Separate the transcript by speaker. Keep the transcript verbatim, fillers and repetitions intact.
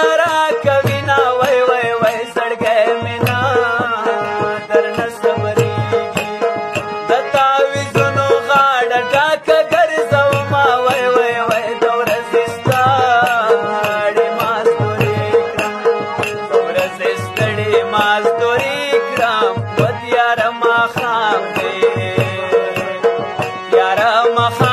Speaker 1: را کوي نه وای وای وای زړګی مې نه درنه صبرېږي د تعویذونو غاړه ډاکه ګرځومه وای وای وای د ورځې ستړې مازدورې کړم د ورځې ستړې مازدورې کړم و تیاره ماښام دی تیاره ماښام